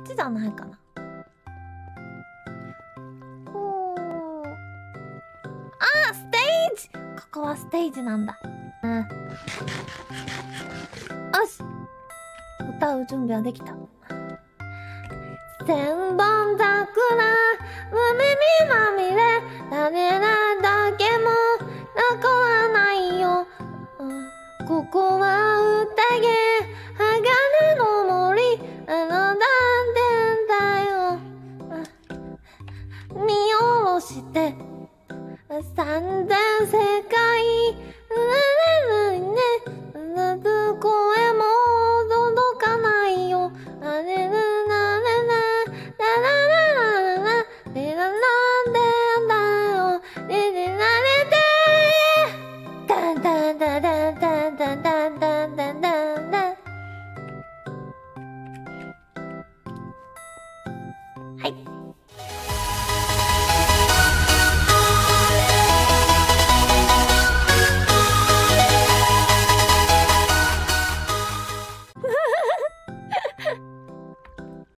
ちじゃないかな。おー。あー、ステージ。ここはステージなんだ。うん。よし。歌う準備はできた。千本桜、海まみれ、誰らだけも残らないよ。ここは宴